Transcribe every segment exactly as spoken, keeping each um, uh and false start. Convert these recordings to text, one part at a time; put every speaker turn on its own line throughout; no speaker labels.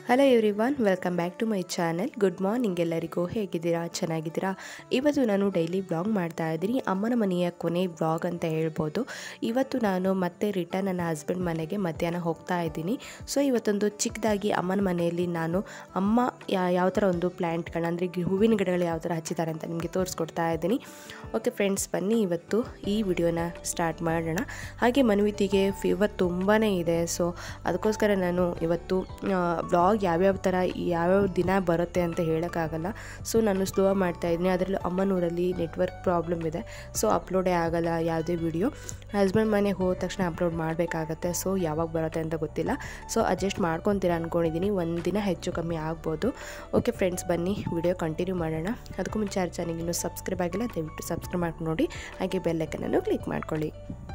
Hello everyone, welcome back to my channel. Good morning ಎಲ್ಲರಿಗೂ. ಹೇಗಿದ್ದೀರಾ? ಚೆನ್ನಾಗಿದ್ದೀರಾ? ಇವತ್ತು ನಾನು ಡೈಲಿ ವ್ಲಾಗ್ ಮಾಡ್ತಾ ಇದ್ದೀನಿ. ಅಮ್ಮನ ಮನೆಯ ಕೊನೆ ವ್ಲಾಗ್ ಅಂತ ಹೇಳ್ಬೋದು. ಇವತ್ತು ನಾನು ಮತ್ತೆ ರಿಟರ್ನ್ ನನ್ನ ಹಸ್ಬೆಂಡ್ ಮನೆಗೆ ಮಧ್ಯಾಹ್ನ ಹೋಗ್ತಾ ಇದ್ದೀನಿ. ಸೊ ಇವತ್ತೊಂದು ಚಿಕ್ಕದಾಗಿ ಅಮ್ಮನ ಮನೆಯಲ್ಲಿ ನಾನು ಅಮ್ಮ ಯಾವ ಥರ ಒಂದು ಪ್ಲ್ಯಾಂಟ್ಗಳನ್ನ ಅಂದರೆ ಹೂವಿನ ಗಿಡಗಳು ಯಾವ ಥರ ಹಚ್ಚಿದ್ದಾರೆ ಅಂತ ನಿಮಗೆ ತೋರಿಸ್ಕೊಡ್ತಾ ಇದ್ದೀನಿ. ಓಕೆ ಫ್ರೆಂಡ್ಸ್, ಬನ್ನಿ ಇವತ್ತು ಈ ವಿಡಿಯೋನ ಸ್ಟಾರ್ಟ್ ಮಾಡೋಣ. ಹಾಗೆ ಮನ್ವಿತಿಗೆ ಫೀವರ್ ತುಂಬಾ ಇದೆ. ಸೊ ಅದಕ್ಕೋಸ್ಕರ ನಾನು ಇವತ್ತು ವ್ಲಾಗ್ ಯಾವ್ಯಾವ ಥರ ಯಾವ್ಯಾವ ದಿನ ಬರುತ್ತೆ ಅಂತ ಹೇಳೋಕ್ಕಾಗಲ್ಲ. ಸೊ ನಾನು ಸ್ಲೋ ಮಾಡ್ತಾಯಿದ್ದೀನಿ. ಅದರಲ್ಲೂ ಅಮ್ಮನೂರಲ್ಲಿ ನೆಟ್ವರ್ಕ್ ಪ್ರಾಬ್ಲಮ್ ಇದೆ. ಸೊ ಅಪ್ಲೋಡೇ ಆಗೋಲ್ಲ ಯಾವುದೇ ವಿಡಿಯೋ. ಹಸ್ಬೆಂಡ್ ಮನೆಗೆ ಹೋದ ತಕ್ಷಣ ಅಪ್ಲೋಡ್ ಮಾಡಬೇಕಾಗತ್ತೆ. ಸೊ ಯಾವಾಗ ಬರುತ್ತೆ ಅಂತ ಗೊತ್ತಿಲ್ಲ. ಸೊ ಅಡ್ಜಸ್ಟ್ ಮಾಡ್ಕೊತೀರಾ ಅಂದ್ಕೊಂಡಿದ್ದೀನಿ. ಒಂದು ದಿನ ಹೆಚ್ಚು ಕಮ್ಮಿ ಆಗ್ಬೋದು. ಓಕೆ ಫ್ರೆಂಡ್ಸ್, ಬನ್ನಿ ವಿಡಿಯೋ ಕಂಟಿನ್ಯೂ ಮಾಡೋಣ. ಅದಕ್ಕೂ ಮುಂಚೆ ಯಾರು ಚಾನಲ್ಗೆ ಇನ್ನೂ ಸಬ್ಸ್ಕ್ರೈಬ್ ಆಗಿಲ್ಲ, ದಯವಿಟ್ಟು ಸಬ್ಸ್ಕ್ರೈಬ್ ಮಾಡ್ಕೊಂಡು ನೋಡಿ. ಹಾಗೆ ಬೆಲ್ ಐಕನನ್ನು ಕ್ಲಿಕ್ ಮಾಡ್ಕೊಳ್ಳಿ.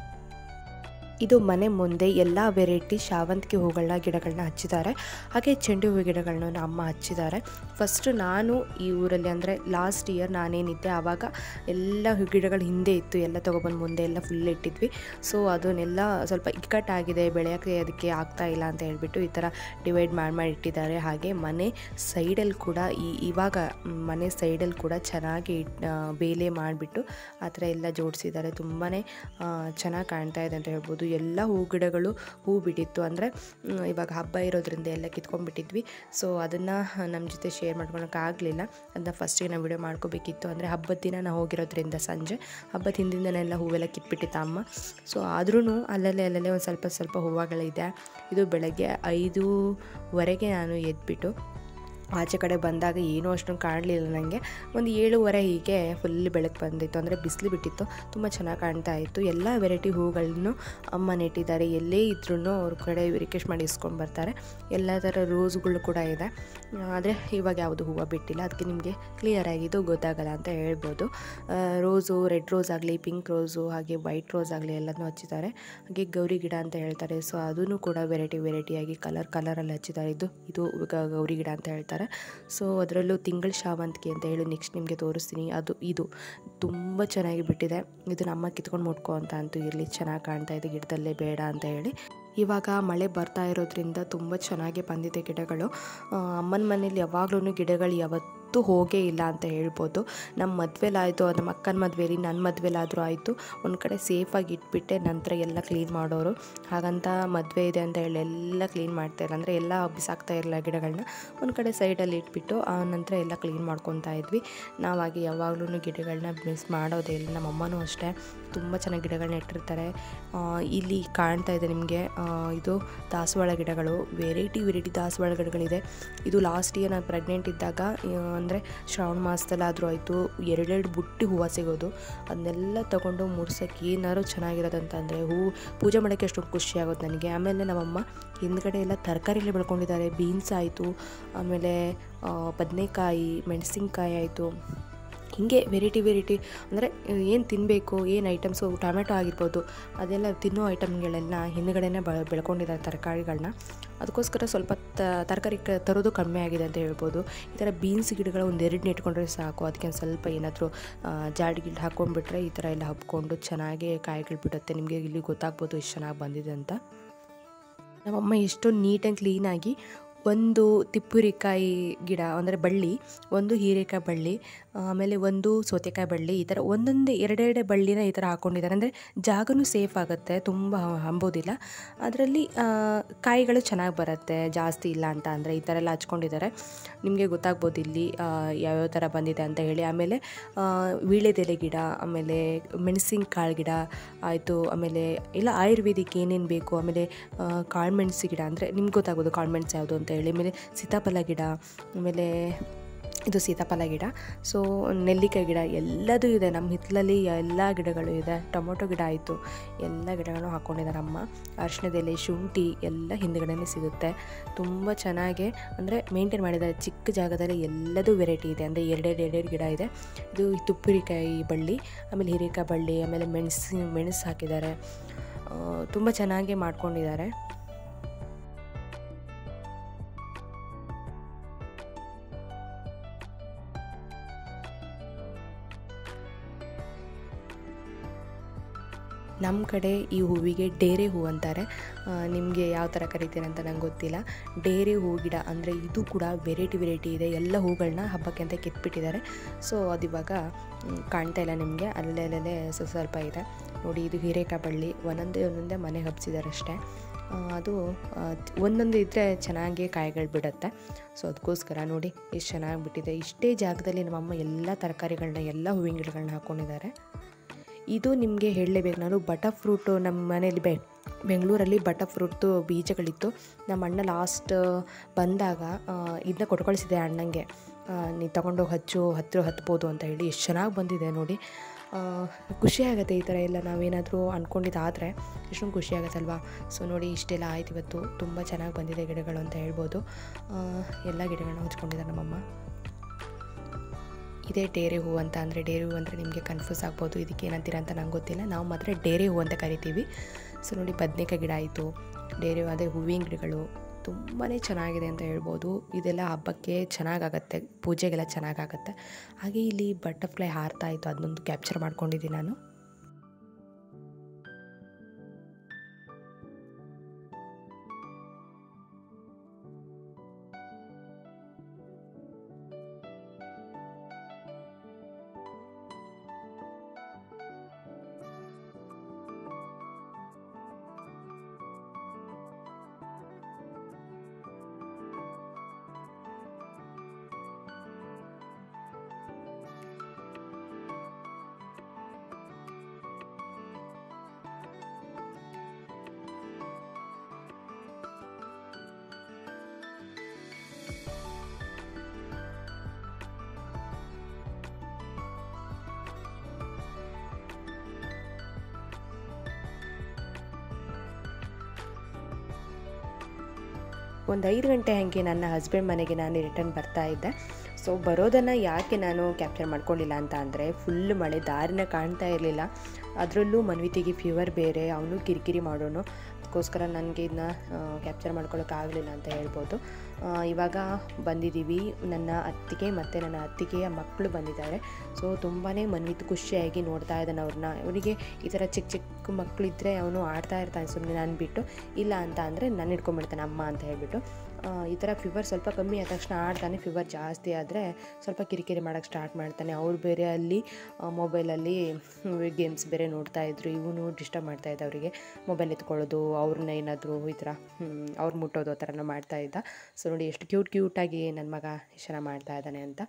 ಇದು ಮನೆ ಮುಂದೆ ಎಲ್ಲ ವೆರೈಟಿ ಶಾವಂತಿಗೆ ಹೂಗಳನ್ನ ಗಿಡಗಳನ್ನ ಹಚ್ಚಿದ್ದಾರೆ. ಹಾಗೆ ಚೆಂಡು ಹೂವು ಗಿಡಗಳನ್ನ ಅಮ್ಮ ಹಚ್ಚಿದ್ದಾರೆ. ಫಸ್ಟು ನಾನು ಈ ಊರಲ್ಲಿ ಅಂದರೆ ಲಾಸ್ಟ್ ಇಯರ್ ನಾನೇನಿದ್ದೆ ಆವಾಗ ಎಲ್ಲ ಗಿಡಗಳು ಹಿಂದೆ ಇತ್ತು. ಎಲ್ಲ ತೊಗೊಬಂದು ಮುಂದೆ ಎಲ್ಲ ಫುಲ್ ಇಟ್ಟಿದ್ವಿ. ಸೊ ಅದನ್ನೆಲ್ಲ ಸ್ವಲ್ಪ ಇಕ್ಕಟ್ಟಾಗಿದೆ, ಬೆಳೆಯೋಕ್ಕೆ ಅದಕ್ಕೆ ಆಗ್ತಾ ಇಲ್ಲ ಅಂತ ಹೇಳ್ಬಿಟ್ಟು ಈ ಥರ ಡಿವೈಡ್ ಮಾಡಿ ಮಾಡಿ ಇಟ್ಟಿದ್ದಾರೆ. ಹಾಗೆ ಮನೆ ಸೈಡಲ್ಲಿ ಕೂಡ ಈ ಇವಾಗ ಮನೆ ಸೈಡಲ್ಲಿ ಕೂಡ ಚೆನ್ನಾಗಿ ಬೇಲೆ ಮಾಡಿಬಿಟ್ಟು ಆ ಥರ ಎಲ್ಲ ಜೋಡಿಸಿದ್ದಾರೆ. ತುಂಬಾ ಚೆನ್ನಾಗಿ ಕಾಣ್ತಾ ಇದೆ ಅಂತ ಹೇಳ್ಬೋದು. ಎಲ್ಲ ಹೂ ಗಿಡಗಳು ಹೂ ಬಿಟ್ಟಿತ್ತು. ಅಂದರೆ ಇವಾಗ ಹಬ್ಬ ಇರೋದ್ರಿಂದ ಎಲ್ಲ ಕಿತ್ಕೊಂಡ್ಬಿಟ್ಟಿದ್ವಿ. ಸೊ ಅದನ್ನು ನಮ್ಮ ಜೊತೆ ಶೇರ್ ಮಾಡ್ಕೊಳಕ್ಕಾಗಲಿಲ್ಲ. ಅದನ್ನ ಫಸ್ಟಿಗೆ ನಾವು ವಿಡಿಯೋ ಮಾಡ್ಕೋಬೇಕಿತ್ತು. ಅಂದರೆ ಹಬ್ಬದ ದಿನ ನಾವು ಹೋಗಿರೋದ್ರಿಂದ ಸಂಜೆ ಹಬ್ಬದ ಹಿಂದಿಂದನೆಲ್ಲ ಹೂವೆಲ್ಲ ಕಿತ್ಬಿಟ್ಟಿತ್ತು ಅಮ್ಮ. ಸೊ ಆದ್ರೂ ಅಲ್ಲಲ್ಲೇ ಅಲ್ಲಲ್ಲೇ ಒಂದು ಸ್ವಲ್ಪ ಸ್ವಲ್ಪ ಹೂವುಗಳಿದೆ. ಇದು ಬೆಳಗ್ಗೆ ಐದೂವರೆಗೆ ನಾನು ಎದ್ಬಿಟ್ಟು ಆಚೆ ಕಡೆ ಬಂದಾಗ ಏನೂ ಅಷ್ಟೊಂದು ಕಾಣಲಿಲ್ಲ ನನಗೆ. ಒಂದು ಏಳುವರೆ ಹೀಗೆ ಫುಲ್ ಬೆಳಕು ಬಂದಿತ್ತು. ಅಂದರೆ ಬಿಸಿಲು ಬಿಟ್ಟಿತ್ತು. ತುಂಬ ಚೆನ್ನಾಗಿ ಕಾಣ್ತಾ ಇತ್ತು. ಎಲ್ಲ ವೆರೈಟಿ ಹೂಗಳನ್ನು ಅಮ್ಮ ನೆಟ್ಟಿದ್ದಾರೆ. ಎಲ್ಲೇ ಇದ್ರೂ ಅವ್ರ ಕಡೆ ರಿಕ್ವೆಸ್ಟ್ ಮಾಡಿ ಇಸ್ಕೊಂಡು ಬರ್ತಾರೆ. ಎಲ್ಲ ಥರ ರೋಸ್ಗಳು ಕೂಡ ಇದೆ. ಆದರೆ ಇವಾಗ ಯಾವುದು ಹೂವು ಬಿಟ್ಟಿಲ್ಲ. ಅದಕ್ಕೆ ನಿಮಗೆ ಕ್ಲಿಯರಾಗಿದ್ದು ಗೊತ್ತಾಗಲ್ಲ ಅಂತ ಹೇಳ್ಬೋದು. ರೋಸು, ರೆಡ್ ರೋಸ್ ಆಗಲಿ, ಪಿಂಕ್ ರೋಸು, ಹಾಗೆ ವೈಟ್ ರೋಸ್ ಆಗಲಿ ಎಲ್ಲನೂ ಹಚ್ಚಿದ್ದಾರೆ. ಹಾಗೆ ಗೌರಿ ಗಿಡ ಅಂತ ಹೇಳ್ತಾರೆ. ಸೊ ಅದೂ ಕೂಡ ವೆರೈಟಿ ವೆರೈಟಿಯಾಗಿ ಕಲರ್ ಕಲರಲ್ಲಿ ಹಚ್ಚಿದ್ದಾರೆ. ಇದು ಇದು ಗೌರಿ ಗಿಡ ಅಂತ ಹೇಳ್ತಾರೆ. ಸೊ ಅದರಲ್ಲೂ ತಿಂಗಳ ಶಾವಂತಿಗೆ ಅಂತ ಹೇಳಿ ನೆಕ್ಸ್ಟ್ ನಿಮಗೆ ತೋರಿಸ್ತೀನಿ. ಅದು ಇದು ತುಂಬ ಚೆನ್ನಾಗಿ ಬಿಟ್ಟಿದೆ. ಇದನ್ನ ಅಮ್ಮ ಕಿತ್ಕೊಂಡು ಮುಟ್ಕೋ ಅಂತ ಅಂತೂ ಇರಲಿ, ಚೆನ್ನಾಗಿ ಕಾಣ್ತಾ ಇದೆ, ಗಿಡದಲ್ಲೇ ಬೇಡ ಅಂತ ಹೇಳಿ. ಇವಾಗ ಮಳೆ ಬರ್ತಾ ಇರೋದ್ರಿಂದ ತುಂಬ ಚೆನ್ನಾಗಿ ಬಂದಿದೆ ಗಿಡಗಳು. ಅಮ್ಮನ ಮನೇಲಿ ಯಾವಾಗ್ಲೂ ಗಿಡಗಳು ಯಾವತ್ತೂ ಹೋಗೇ ಇಲ್ಲ ಅಂತ ಹೇಳ್ಬೋದು. ನಮ್ಮ ಮದುವೆಲಾಯಿತು, ನಮ್ಮ ಅಕ್ಕನ ಮದುವೆಲಿ, ನನ್ನ ಮದುವೆಲಾದರೂ ಆಯಿತು, ಒಂದು ಕಡೆ ಸೇಫಾಗಿ ಇಟ್ಬಿಟ್ಟೆ ನಂತರ ಎಲ್ಲ ಕ್ಲೀನ್ ಮಾಡೋರು. ಹಾಗಂತ ಮದುವೆ ಇದೆ ಅಂತ ಹೇಳಿ ಎಲ್ಲ ಕ್ಲೀನ್ ಮಾಡ್ತಾಯಿಲ್ಲ, ಅಂದರೆ ಎಲ್ಲ ಬಿಸಾಕ್ತಾ ಇರಲಿಲ್ಲ ಗಿಡಗಳನ್ನ. ಒಂದು ಕಡೆ ಸೈಡಲ್ಲಿ ಇಟ್ಬಿಟ್ಟು ಆ ನಂತರ ಎಲ್ಲ ಕ್ಲೀನ್ ಮಾಡ್ಕೊತಾ ಇದ್ವಿ. ನಾವಾಗಿ ಯಾವಾಗಲೂ ಗಿಡಗಳನ್ನ ಮಿಸ್ ಮಾಡೋದೇ ಇಲ್ಲ. ನಮ್ಮ ಅಮ್ಮನೂ ಅಷ್ಟೇ ತುಂಬ ಚೆನ್ನಾಗಿ ಗಿಡಗಳನ್ನ ಇಟ್ಟಿರ್ತಾರೆ. ಇಲ್ಲಿ ಕಾಣ್ತಾ ಇದೆ ನಿಮಗೆ, ಇದು ದಾಸವಾಳ ಗಿಡಗಳು. ವೆರೈಟಿ ವೆರೈಟಿ ದಾಸವಾಳ ಗಿಡಗಳಿದೆ. ಇದು ಲಾಸ್ಟ್ ಇಯರ್ ನಾನು ಪ್ರೆಗ್ನೆಂಟ್ ಇದ್ದಾಗ, ಅಂದರೆ ಶ್ರಾವಣ ಮಾಸದಲ್ಲಾದರೂ ಆಯಿತು, ಎರಡೆರಡು ಬುಟ್ಟಿ ಹೂವು ಸಿಗೋದು. ಅದನ್ನೆಲ್ಲ ತೊಗೊಂಡು ಮುಡ್ಸೋಕ್ಕೆ ಏನಾದ್ರು ಚೆನ್ನಾಗಿರೋದಂತಂದರೆ ಹೂ ಪೂಜೆ ಮಾಡೋಕ್ಕೆ ಅಷ್ಟೊಂದು ಖುಷಿ ಆಗುತ್ತೆ ನನಗೆ. ಆಮೇಲೆ ನಮ್ಮಮ್ಮ ಹಿಂದ್ಗಡೆ ಎಲ್ಲ ತರಕಾರಿಗಳೇ ಬೆಳ್ಕೊಂಡಿದ್ದಾರೆ. ಬೀನ್ಸ್ ಆಯಿತು, ಆಮೇಲೆ ಬದನೆಕಾಯಿ, ಮೆಣಸಿನ್ಕಾಯಿ ಆಯಿತು, ಹೀಗೆ ವೆರೈಟಿ ವೆರೈಟಿ ಅಂದರೆ ಏನು ತಿನ್ನಬೇಕು, ಏನು ಐಟಮ್ಸು, ಟೊಮೆಟೊ ಆಗಿರ್ಬೋದು, ಅದೆಲ್ಲ ತಿನ್ನೋ ಐಟಮ್ಗಳೆಲ್ಲ ಹಿಂದುಗಡೆನೇ ಬ ಬೆಳ್ಕೊಂಡಿದ್ದಾರೆ ತರಕಾರಿಗಳನ್ನ. ಅದಕ್ಕೋಸ್ಕರ ಸ್ವಲ್ಪ ತರಕಾರಿ ತರೋದು ಕಡಿಮೆ ಆಗಿದೆ ಅಂತ ಹೇಳ್ಬೋದು. ಈ ಥರ ಬೀನ್ಸ್ ಗಿಡಗಳು ಒಂದೆರಡು ನೆಟ್ಕೊಂಡ್ರೆ ಸಾಕು. ಅದಕ್ಕೆ ಒಂದು ಸ್ವಲ್ಪ ಏನಾದರೂ ಜಾಡಿ ಗಿಡ ಹಾಕ್ಕೊಂಡ್ಬಿಟ್ರೆ ಈ ಥರ ಎಲ್ಲ ಹಬ್ಕೊಂಡು ಚೆನ್ನಾಗಿ ಕಾಯಿಗಳು ಬಿಡುತ್ತೆ. ನಿಮಗೆ ಇಲ್ಲಿ ಗೊತ್ತಾಗ್ಬೋದು ಎಷ್ಟು ಚೆನ್ನಾಗಿ ಬಂದಿದೆ ಅಂತ. ನಮ್ಮಮ್ಮ ಎಷ್ಟೊಂದು ನೀಟಾಗಿ ಕ್ಲೀನಾಗಿ ಒಂದು ತಿಪ್ಪುರಿಕಾಯಿ ಗಿಡ ಅಂದರೆ ಬಳ್ಳಿ, ಒಂದು ಹೀರೆಕಾಯಿ ಬಳ್ಳಿ, ಆಮೇಲೆ ಒಂದು ಸೌತೆಕಾಯಿ ಬಳ್ಳಿ, ಈ ಥರ ಒಂದೊಂದೇ ಎರಡೆರಡೆ ಬಳ್ಳಿನ ಈ ಥರ ಹಾಕ್ಕೊಂಡಿದ್ದಾರೆ. ಅಂದರೆ ಜಾಗನೂ ಸೇಫ್ ಆಗುತ್ತೆ, ತುಂಬ ಹಂಬೋದಿಲ್ಲ. ಅದರಲ್ಲಿ ಕಾಯಿಗಳು ಚೆನ್ನಾಗಿ ಬರುತ್ತೆ, ಜಾಸ್ತಿ ಇಲ್ಲ ಅಂತ ಅಂದರೆ ಈ ಥರ ಎಲ್ಲ ಹಚ್ಕೊಂಡಿದ್ದಾರೆ. ನಿಮಗೆ ಗೊತ್ತಾಗ್ಬೋದು ಇಲ್ಲಿ ಯಾವ್ಯಾವ ಥರ ಬಂದಿದೆ ಅಂತ ಹೇಳಿ. ಆಮೇಲೆ ವೀಳ್ಯದೆಲೆ ಗಿಡ, ಆಮೇಲೆ ಮೆಣಸಿನಕಾಳು ಗಿಡ ಆಯಿತು, ಆಮೇಲೆ ಎಲ್ಲ ಆಯುರ್ವೇದಿಕ್ ಏನೇನು ಬೇಕು, ಆಮೇಲೆ ಕಾಳುಮೆಣಸು ಗಿಡ, ಅಂದರೆ ನಿಮ್ಗೆ ಗೊತ್ತಾಗ್ಬೋದು ಕಾಳುಮೆಣಸು ಯಾವುದು ಅಂತ ಹೇಳಿ. ಆಮೇಲೆ ಸೀತಾಫಲ ಗಿಡ, ಆಮೇಲೆ ಇದು ಸೀತಾಫಲ ಗಿಡ, ಸೊ ನೆಲ್ಲಿಕಾಯಿ ಗಿಡ ಎಲ್ಲದೂ ಇದೆ. ನಮ್ಮ ಹಿತ್ತಲಲ್ಲಿ ಎಲ್ಲ ಗಿಡಗಳು ಇದೆ. ಟೊಮೊಟೊ ಗಿಡ ಆಯಿತು, ಎಲ್ಲ ಗಿಡಗಳನ್ನು ಹಾಕ್ಕೊಂಡಿದ್ದಾರೆ ಅಮ್ಮ. ಅರಿಶಿಣದೆಲೆ, ಶುಂಠಿ ಎಲ್ಲ ಹಿಂದ್ಗಡೆನೇ ಸಿಗುತ್ತೆ. ತುಂಬ ಚೆನ್ನಾಗಿ ಅಂದರೆ ಮೇಂಟೈನ್ ಮಾಡಿದ್ದಾರೆ. ಚಿಕ್ಕ ಜಾಗದಲ್ಲಿ ಎಲ್ಲದೂ ವೆರೈಟಿ ಇದೆ. ಅಂದರೆ ಎರಡೆರಡು ಎರಡೆರಡು ಗಿಡ ಇದೆ. ಇದು ತುಪ್ಪರಿಕಾಯಿ ಬಳ್ಳಿ, ಆಮೇಲೆ ಹೀರೆಕಾಯಿ ಬಳ್ಳಿ, ಆಮೇಲೆ ಮೆಣಸು ಮೆಣಸು ಹಾಕಿದ್ದಾರೆ. ತುಂಬ ಚೆನ್ನಾಗಿ ಮಾಡ್ಕೊಂಡಿದ್ದಾರೆ. ನಮ್ಮ ಕಡೆ ಈ ಹೂವಿಗೆ ಡೇರೆ ಹೂ ಅಂತಾರೆ. ನಿಮಗೆ ಯಾವ ಥರ ಕರಿತೀರ ಅಂತ ನಂಗೆ ಗೊತ್ತಿಲ್ಲ. ಡೇರೆ ಹೂ ಗಿಡ ಅಂದರೆ ಇದು ಕೂಡ ವೆರೈಟಿ ವೆರೈಟಿ ಇದೆ. ಎಲ್ಲ ಹೂಗಳನ್ನ ಹಬ್ಬಕ್ಕೆ ಅಂತ ಕಿತ್ಬಿಟ್ಟಿದ್ದಾರೆ. ಸೊ ಅದು ಇವಾಗ ಕಾಣ್ತಾ ಇಲ್ಲ ನಿಮಗೆ, ಅಲ್ಲೇ ಅಲ್ಲೇ ಸ್ವಲ್ಪ ಇದೆ ನೋಡಿ. ಇದು ಹೀರೆಕಾಯಿ ಬಳ್ಳಿ ಒಂದೊಂದೇ ಒಂದೊಂದೇ ಮನೆಗೆ ಹಬ್ಸಿದ್ದಾರೆ ಅಷ್ಟೇ. ಅದು ಒಂದೊಂದು ಇದ್ದರೆ ಚೆನ್ನಾಗಿ ಕಾಯಿಗಳು ಬಿಡುತ್ತೆ. ಸೊ ಅದಕ್ಕೋಸ್ಕರ ನೋಡಿ ಎಷ್ಟು ಚೆನ್ನಾಗಿ ಬಿಟ್ಟಿದೆ. ಇಷ್ಟೇ ಜಾಗದಲ್ಲಿ ನಮ್ಮಮ್ಮ ಎಲ್ಲ ತರಕಾರಿಗಳನ್ನ ಎಲ್ಲ ಹೂವಿನ ಗಿಡಗಳನ್ನ ಹಾಕ್ಕೊಂಡಿದ್ದಾರೆ. ಇದು ನಿಮಗೆ ಹೇಳಲೇಬೇಕು, ನಾನು ಬಟರ್ ಫ್ರೂಟು ನಮ್ಮ ಮನೇಲಿ ಬೆ ಬೆಂಗಳೂರಲ್ಲಿ ಬಟರ್ ಫ್ರೂಟ್ದು ಬೀಜಗಳಿತ್ತು. ನಮ್ಮ ಅಣ್ಣ ಲಾಸ್ಟ್ ಬಂದಾಗ ಇದನ್ನ ಕೊಟ್ಕಳಿಸಿದೆ ಅಣ್ಣಂಗೆ, ನೀನು ತೊಗೊಂಡೋಗಿ ಹಚ್ಚು, ಹತ್ತಿರ ಹತ್ಬೋದು ಅಂತ ಹೇಳಿ. ಎಷ್ಟು ಚೆನ್ನಾಗಿ ಬಂದಿದೆ ನೋಡಿ. ಖುಷಿಯಾಗುತ್ತೆ ಈ ಥರ ಎಲ್ಲ ನಾವೇನಾದರೂ ಅಂದ್ಕೊಂಡಿದ್ದಾದರೆ ಎಷ್ಟೊಂದು ಖುಷಿಯಾಗತ್ತಲ್ವಾ. ಸೊ ನೋಡಿ ಇಷ್ಟೆಲ್ಲ ಆಯ್ತು ಇವತ್ತು. ತುಂಬ ಚೆನ್ನಾಗಿ ಬಂದಿದೆ ಗಿಡಗಳು ಅಂತ ಹೇಳ್ಬೋದು. ಎಲ್ಲ ಗಿಡಗಳನ್ನ ಹಚ್ಕೊಂಡಿದ್ದಾರೆ ನಮ್ಮಮ್ಮ. ಇದೇ ಡೇರೆ ಹೂ ಅಂತ. ಅಂದರೆ ಡೇರೆ ಹೂ ಅಂದರೆ ನಿಮಗೆ ಕನ್ಫ್ಯೂಸ್ ಆಗ್ಬೋದು, ಇದಕ್ಕೆ ಏನಂತೀರ ಅಂತ ನಂಗೆ ಗೊತ್ತಿಲ್ಲ. ನಾವು ಮಾತ್ರ ಡೇರೆ ಹೂ ಅಂತ ಕರಿತೀವಿ. ಸೊ ನೋಡಿ ಬದನೆಕಾಯಿ ಗಿಡ ಆಯಿತು, ಡೇರೆ ಹೂ ಅದೇ ಹೂವಿನ ಗಿಡಗಳು ತುಂಬಾ ಚೆನ್ನಾಗಿದೆ ಅಂತ ಹೇಳ್ಬೋದು. ಇದೆಲ್ಲ ಹಬ್ಬಕ್ಕೆ ಚೆನ್ನಾಗಾಗತ್ತೆ, ಪೂಜೆಗೆಲ್ಲ ಚೆನ್ನಾಗಾಗತ್ತೆ. ಹಾಗೆ ಇಲ್ಲಿ ಬಟರ್ಫ್ಲೈ ಹಾರ್ತಾ ಇತ್ತು, ಅದನ್ನೊಂದು ಕ್ಯಾಪ್ಚರ್ ಮಾಡ್ಕೊಂಡಿದ್ದೀನಿ ನಾನು. ಒಂದು ಐದು ಗಂಟೆ ಹಾಗೆ ನನ್ನ ಹಸ್ಬೆಂಡ್ ಮನೆಗೆ ನಾನು ರಿಟರ್ನ್ ಬರ್ತಾ ಇದ್ದೆ. ಸೊ ಬರೋದನ್ನು ಯಾಕೆ ನಾನು ಕ್ಯಾಪ್ಚರ್ ಮಾಡ್ಕೊಳ್ಳಿಲ್ಲ ಅಂತ ಅಂದರೆ, ಫುಲ್ ಮಳೆ, ದಾರಿನ ಕಾಣ್ತಾ ಇರಲಿಲ್ಲ. ಅದರಲ್ಲೂ ಮನ್ವಿತಿಗೆ ಫೀವರ್ ಬೇರೆ, ಅವನು ಕಿರಿಕಿರಿ ಮಾಡೋನು. ಅದಕ್ಕೋಸ್ಕರ ನನಗೆ ಇದನ್ನ ಕ್ಯಾಪ್ಚರ್ ಮಾಡ್ಕೊಳ್ಳೋಕ್ಕಾಗಲಿಲ್ಲ ಅಂತ ಹೇಳ್ಬೋದು. ಇವಾಗ ಬಂದಿದ್ದೀವಿ, ನನ್ನ ಅತ್ತಿಗೆ ಮತ್ತು ನನ್ನ ಅತ್ತಿಗೆಯ ಮಕ್ಕಳು ಬಂದಿದ್ದಾರೆ. ಸೊ ತುಂಬಾ ಮನ್ವಿತ್ ಖುಷಿಯಾಗಿ ನೋಡ್ತಾ ಇದ್ದಾನೆ ಅವ್ರನ್ನ. ಅವನಿಗೆ ಈ ಥರ ಚಿಕ್ಕ ಚಿಕ್ಕ ಮಕ್ಕಳಿದ್ದರೆ ಅವನು ಆಡ್ತಾ ಇರ್ತಾನೆ ಸುಮ್ಮನೆ, ನಾನು ಬಿಟ್ಟು. ಇಲ್ಲ ಅಂತ ಅಂದರೆ ನಾನು ಇಟ್ಕೊಂಡ್ಬಿಡ್ತಾನೆ ಅಮ್ಮ ಅಂತ ಹೇಳ್ಬಿಟ್ಟು. ಈ ಥರ ಫೀವರ್ ಸ್ವಲ್ಪ ಕಮ್ಮಿ ಆದ ತಕ್ಷಣ ಆಡ್ತಾನೆ. ಫೀವರ್ ಜಾಸ್ತಿ ಆದರೆ ಸ್ವಲ್ಪ ಕಿರಿಕಿರಿ ಮಾಡೋಕ್ಕೆ ಸ್ಟಾರ್ಟ್ ಮಾಡ್ತಾನೆ. ಅವ್ರು ಬೇರೆ ಅಲ್ಲಿ ಮೊಬೈಲಲ್ಲಿ ಗೇಮ್ಸ್ ಬೇರೆ ನೋಡ್ತಾಯಿದ್ರು, ಇವನು ಡಿಸ್ಟರ್ಬ್ ಮಾಡ್ತಾಯಿದ್ದ ಅವರಿಗೆ. ಮೊಬೈಲ್ ಎತ್ಕೊಳ್ಳೋದು, ಅವ್ರನ್ನ ಏನಾದರೂ ಈ ಥರ ಅವ್ರು ಮುಟ್ಟೋದು ಆ ಥರ ಎಲ್ಲ ಮಾಡ್ತಾಯಿದ್ದ. ಸೊ ನೋಡಿ ಎಷ್ಟು ಕ್ಯೂಟ್ ಕ್ಯೂಟಾಗಿ ನನ್ನ ಮಗ ಎಷ್ಟು ಚೆನ್ನಾಗಿ ಮಾಡ್ತಾ ಇದ್ದಾನೆ ಅಂತ.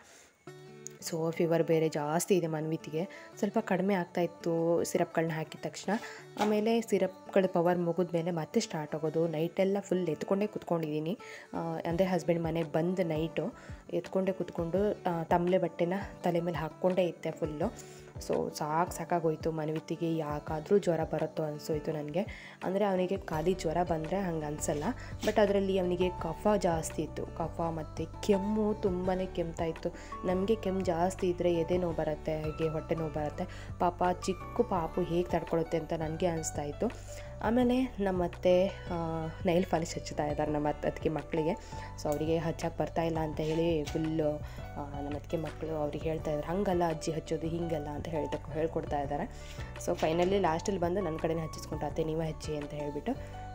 ಸೊ ಫೀವರ್ ಬೇರೆ ಜಾಸ್ತಿ ಇದೆ ಮನ್ವಿತಿಗೆ. ಸ್ವಲ್ಪ ಕಡಿಮೆ ಆಗ್ತಾಯಿತ್ತು ಸಿರಪ್ಗಳನ್ನ ಹಾಕಿದ ತಕ್ಷಣ. ಆಮೇಲೆ ಸಿರಪ್ಗಳ ಪವರ್ ಮುಗಿದ ಮೇಲೆ ಮತ್ತೆ ಸ್ಟಾರ್ಟ್ ಆಗೋದು. ನೈಟೆಲ್ಲ ಫುಲ್ ಎತ್ಕೊಂಡೇ ಕೂತ್ಕೊಂಡಿದ್ದೀನಿ. ಅಂದರೆ ಹಸ್ಬೆಂಡ್ ಮನೆಗೆ ಬಂದು ನೈಟು ಎತ್ಕೊಂಡೇ ಕೂತ್ಕೊಂಡು ತಮ್ಮಲೆ ಬಟ್ಟೆನ ತಲೆ ಮೇಲೆ ಹಾಕ್ಕೊಂಡೇ ಇದ್ದೆ ಫುಲ್ಲು. ಸೊ ಸಾಕು ಸಾಕಾಗೋಯ್ತು ಮನ್ವಿತಿಗೆ. ಯಾಕಾದರೂ ಜ್ವರ ಬರುತ್ತೋ ಅನಿಸೋಯ್ತು ನನಗೆ. ಅಂದರೆ ಅವನಿಗೆ ಖಾಲಿ ಜ್ವರ ಬಂದರೆ ಹಂಗೆ ಅನಿಸಲ್ಲ, ಬಟ್ ಅದರಲ್ಲಿ ಅವನಿಗೆ ಕಫ ಜಾಸ್ತಿ ಇತ್ತು. ಕಫ ಮತ್ತು ಕೆಮ್ಮು, ತುಂಬಾ ಕೆಮ್ತಾ ಇತ್ತು. ನಮಗೆ ಕೆಮ್ಮು ಜಾಸ್ತಿ ಇದ್ದರೆ ಎದೆ ನೋವು ಬರುತ್ತೆ, ಹಾಗೆ ಹೊಟ್ಟೆ ನೋವು ಬರುತ್ತೆ. ಪಾಪ ಚಿಕ್ಕ ಪಾಪು ಹೇಗೆ ತಡ್ಕೊಳ್ಳುತ್ತೆ ಅಂತ ನನಗೆ ಅನಿಸ್ತಾ ಇತ್ತು. ಆಮೇಲೆ ನಮ್ಮತ್ತೆ ನೈಲ್ ಪಾಲಿಶ್ ಹಚ್ಚುತ್ತಾ ಇದ್ದಾರೆ ನಮ್ಮ ಅದಕ್ಕೆ ಮಕ್ಕಳಿಗೆ. ಸೊ ಅವರಿಗೆ ಹಚ್ಚಕ್ಕೆ ಬರ್ತಾಯಿಲ್ಲ ಅಂತ ಹೇಳಿ ಫುಲ್ಲು ನಮ್ಮ ಅದಕ್ಕೆ ಮಕ್ಕಳು ಅವ್ರಿಗೆ ಹೇಳ್ತಾ ಇದ್ದಾರೆ, ಹಂಗಲ್ಲ ಅಜ್ಜಿ ಹಚ್ಚೋದು, ಹಿಂಗಲ್ಲ ಅಂತ ಹೇಳ್ತಾ ಹೇಳ್ಕೊಡ್ತಾ ಇದ್ದಾರೆ. ಸೊ ಫೈನಲಿ ಲಾಸ್ಟಲ್ಲಿ ಬಂದು ನನ್ನ ಕಡೆನೇ ಹಚ್ಚಿಸ್ಕೊಂಡು, ಅತ್ತೆ ನೀವೇ ಹಚ್ಚಿ ಅಂತ ಹೇಳಿಬಿಟ್ಟು.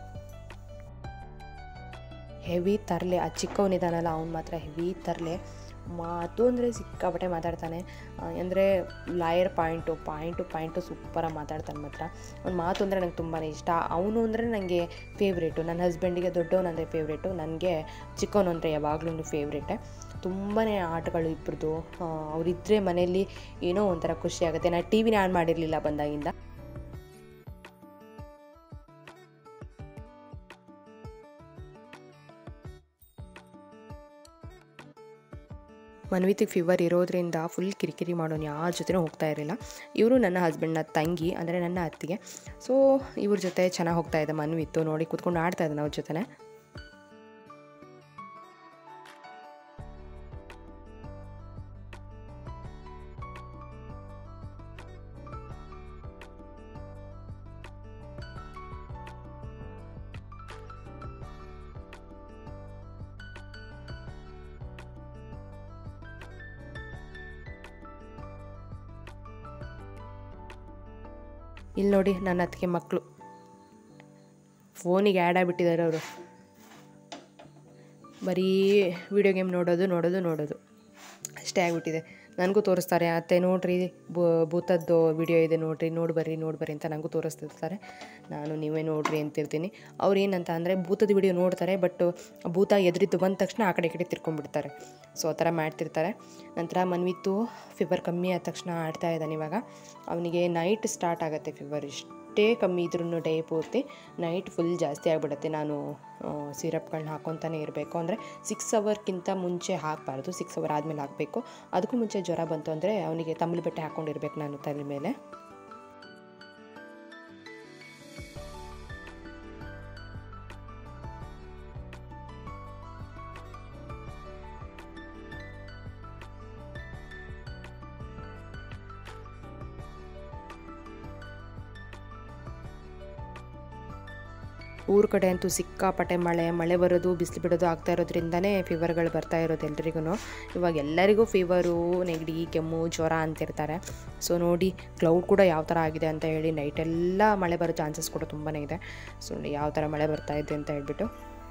ಹೆವಿ ತರಲೆ, ಆ ಚಿಕ್ಕವನಿದ್ದಾನಲ್ಲ ಅವ್ನು ಮಾತ್ರ ಹೆವಿ ತರಲೆ. ಮಾತು ಅಂದರೆ ಸಿಕ್ಕಾಪಟ್ಟೆ ಮಾತಾಡ್ತಾನೆ. ಅಂದರೆ ಲಾಯರ್ ಪಾಯಿಂಟು ಪಾಯಿಂಟು ಪಾಯಿಂಟು ಸೂಪರಾಗಿ ಮಾತಾಡ್ತಾನೆ ಮಾತ್ರ. ಅವ್ನ ಮಾತು ಅಂದರೆ ನಂಗೆ ತುಂಬಾ ಇಷ್ಟ. ಅವನು ಅಂದರೆ ನನಗೆ ಫೇವ್ರೇಟು. ನನ್ನ ಹಸ್ಬೆಂಡಿಗೆ ದೊಡ್ಡವನು ಅಂದರೆ ಫೇವ್ರೇಟು, ನನಗೆ ಚಿಕ್ಕವನು ಅಂದರೆ ಯಾವಾಗಲೂ ಫೇವ್ರೇಟೆ. ತುಂಬಾ ಆಟಗಳು ಇಬ್ಬರದು. ಅವರಿದ್ದರೆ ಮನೆಯಲ್ಲಿ ಏನೋ ಒಂಥರ ಖುಷಿ ಆಗುತ್ತೆ. ನಾನು ಟಿ ವಿನ ಆನ್ ಮಾಡಿರಲಿಲ್ಲ ಬಂದಾಗಿಂದ. ಮನ್ವಿತಿಗೆ ಫೀವರ್ ಇರೋದ್ರಿಂದ ಫುಲ್ ಕಿರಿಕಿರಿ ಮಾಡೋನು, ಯಾರ ಜೊತೆನೂ ಹೋಗ್ತಾ ಇರಲಿಲ್ಲ. ಇವರು ನನ್ನ ಹಸ್ಬೆಂಡ್ನ ತಂಗಿ, ಅಂದರೆ ನನ್ನ ಅತ್ತಿಗೆ. ಸೊ ಇವ್ರ ಜೊತೆ ಚೆನ್ನಾಗಿ ಹೋಗ್ತಾ ಇದೆ ಮನ್ವಿತ್ತು. ನೋಡಿ ಕೂತ್ಕೊಂಡು ಆಡ್ತಾ ಇದ್ದಾನೆ ಅವ್ರ ಜೊತೆ. ಇಲ್ಲಿ ನೋಡಿ ನನ್ನ ಅತ್ತಿಗೆ ಮಕ್ಕಳು ಫೋನಿಗೆ ಆ್ಯಡ್ ಆಗಿಬಿಟ್ಟಿದ್ದಾರೆ. ಅವರು ಬರೀ ವಿಡಿಯೋ ಗೇಮ್ ನೋಡೋದು ನೋಡೋದು ನೋಡೋದು ಅಷ್ಟೇ ಆಗಿಬಿಟ್ಟಿದೆ. ನನಗೂ ತೋರಿಸ್ತಾರೆ, ಅತ್ತೆ ನೋಡ್ರಿ ಭೂತದ್ದು ವಿಡಿಯೋ ಇದೆ ನೋಡಿರಿ, ನೋಡಿ ಬರ್ರಿ ನೋಡಿ ಬರ್ರಿ ಅಂತ ನನಗೂ ತೋರಿಸ್ತಿರ್ತಾರೆ. ನಾನು ನೀವೇ ನೋಡ್ರಿ ಅಂತಿರ್ತೀನಿ. ಅವ್ರು ಏನಂತ ಅಂದರೆ ಭೂತದ ವಿಡಿಯೋ ನೋಡ್ತಾರೆ, ಬಟ್ ಭೂತ ಎದುರಿದ್ದು ಬಂದ ತಕ್ಷಣ ಆ ಕಡೆ ಈ ಕಡೆ ತಿರ್ಕೊಂಡ್ಬಿಡ್ತಾರೆ. ಸೊ ಆ ಥರ ಮಾಡ್ತಿರ್ತಾರೆ. ನಂತರ ಮನ್ವಿತ್ತು ಫೀವರ್ ಕಮ್ಮಿ ಆದ ತಕ್ಷಣ ಆಡ್ತಾ ಇದ್ದಾನೆ. ಇವಾಗ ಅವನಿಗೆ ನೈಟ್ ಸ್ಟಾರ್ಟ್ ಆಗುತ್ತೆ ಫೀವರ್. ಇಷ್ಟೇ ಕಮ್ಮಿ ಇದ್ರೂ ಡೇ ಪೂರ್ತಿ ನೈಟ್ ಫುಲ್ ಜಾಸ್ತಿ ಆಗಿಬಿಡುತ್ತೆ. ನಾನು ಸಿರಪ್ಗಳನ್ನ ಹಾಕ್ಕೊತಾನೆ ಇರಬೇಕು. ಅಂದರೆ ಸಿಕ್ಸ್ ಅವರ್ಗಿಂತ ಮುಂಚೆ ಹಾಕಬಾರ್ದು, ಸಿಕ್ಸ್ ಅವರ್ ಆದಮೇಲೆ ಹಾಕಬೇಕು. ಅದಕ್ಕೂ ಮುಂಚೆ ಜ್ವರ ಬಂತು ಅಂದರೆ ಅವನಿಗೆ ತಂಬಳಿ ಬಟ್ಟೆ ಹಾಕ್ಕೊಂಡಿರ್ಬೇಕು ನಾನು ತಲೆ ಮೇಲೆ. ಊರ ಕಡೆ ಅಂತೂ ಸಿಕ್ಕಾಪಟ್ಟೆ ಮಳೆ ಮಳೆ ಬರೋದು ಬಿಸಿಲು ಬಿಡೋದು ಆಗ್ತಾ ಇರೋದ್ರಿಂದನೇ ಫೀವರ್ಗಳು ಬರ್ತಾ ಇರೋದು ಎಲ್ರಿಗೂ. ಇವಾಗ ಎಲ್ಲರಿಗೂ ಫೀವರು, ನೆಗಡಿ, ಕೆಮ್ಮು, ಜ್ವರ ಅಂತಿರ್ತಾರೆ. ಸೊ ನೋಡಿ ಕ್ಲೌಡ್ ಕೂಡ ಯಾವ ಥರ ಆಗಿದೆ ಅಂತ ಹೇಳಿ. ನೈಟೆಲ್ಲ ಮಳೆ ಬರೋ ಚಾನ್ಸಸ್ ಕೂಡ ತುಂಬಾ ಇದೆ. ಸೊ ನೋಡಿ ಯಾವ ಥರ ಮಳೆ ಬರ್ತಾ ಇದೆ ಅಂತ ಹೇಳ್ಬಿಟ್ಟು.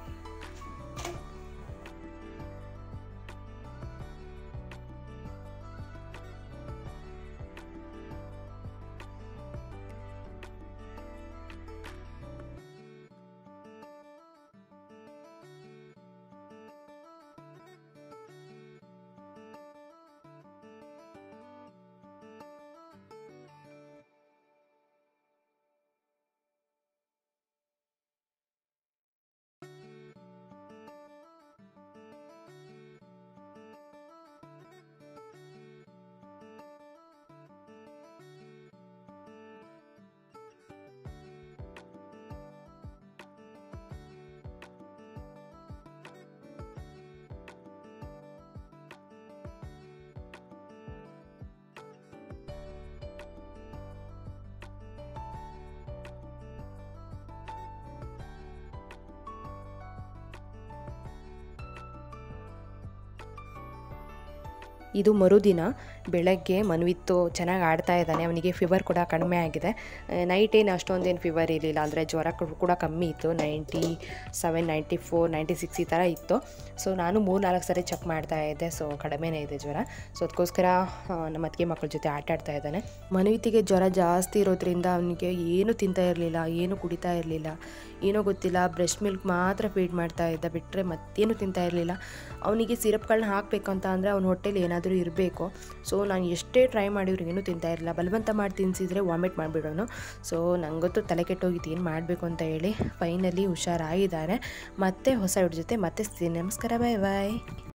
ಇದು ಮರುದಿನ ಬೆಳಗ್ಗೆ ಮನ್ವಿತ್ತು ಚೆನ್ನಾಗಿ ಆಡ್ತಾ ಇದ್ದಾನೆ. ಅವನಿಗೆ ಫೀವರ್ ಕೂಡ ಕಡಿಮೆ ಆಗಿದೆ. ನೈಟ್ ಏನು ಅಷ್ಟೊಂದೇನು ಫೀವರ್ ಇರಲಿಲ್ಲ, ಅಂದರೆ ಜ್ವರ ಕೂಡ ಕಮ್ಮಿ ಇತ್ತು. Ninety seven ninety four ninety six ಈ ಥರ ಇತ್ತು. ಸೊ ನಾನು ಮೂರು ನಾಲ್ಕು ಸರಿ ಚೆಕ್ ಮಾಡ್ತಾ ಇದ್ದೆ. ಸೊ ಕಡಿಮೆನೇ ಇದೆ ಜ್ವರ. ಸೊ ಅದಕ್ಕೋಸ್ಕರ ನಮ್ಮ ಅತ್ತಿಗೆ ಮಕ್ಕಳ ಜೊತೆ ಆಟ ಆಡ್ತಾ ಇದ್ದಾನೆ. ಮನ್ವಿತಿಗೆ ಜ್ವರ ಜಾಸ್ತಿ ಇರೋದ್ರಿಂದ ಅವನಿಗೆ ಏನು ತಿಂತಾ ಇರಲಿಲ್ಲ, ಏನು ಕುಡಿತಾ ಇರಲಿಲ್ಲ, ಏನೋ ಗೊತ್ತಿಲ್ಲ. ಬ್ರೆಸ್ಟ್ ಮಿಲ್ಕ್ ಮಾತ್ರ ಫೀಡ್ ಮಾಡ್ತಾ ಇದ್ದ, ಬಿಟ್ಟರೆ ಮತ್ತೇನು ತಿಂತಾ ಇರಲಿಲ್ಲ. ಅವನಿಗೆ ಸಿರಪ್ಗಳನ್ನ ಹಾಕಬೇಕು ಅಂತ ಅಂದರೆ ಅವ್ನ ಹೊಟ್ಟೆಲಿ ಏನಾದರೂ ಇರಬೇಕು. ಸೊ ನಾನು ಎಷ್ಟೇ ಟ್ರೈ ಮಾಡಿದ್ರು ಏನೂ ತಿಂತಾ ಇರಲಿಲ್ಲ. ಬಲವಂತ ಮಾಡಿ ತಿನ್ನಿಸಿದ್ರೆ ವಾಮಿಟ್ ಮಾಡಿಬಿಡೋನು. ಸೊ ನನಗೊತ್ತು ತಲೆ ಕೆಟ್ಟೋಗಿತ್ತು ಏನು ಮಾಡಬೇಕು ಅಂತ ಹೇಳಿ. ಫೈನಲಿ ಹುಷಾರಾಗಿದ್ದಾನೆ. ಮತ್ತೆ ಹೊಸ ಹುಡುಗ ಜೊತೆ ಮತ್ತೆ ಸಿಗ್ತೀನಿ. ನಮಸ್ಕಾರ, ಬಾಯ್ ಬಾಯ್.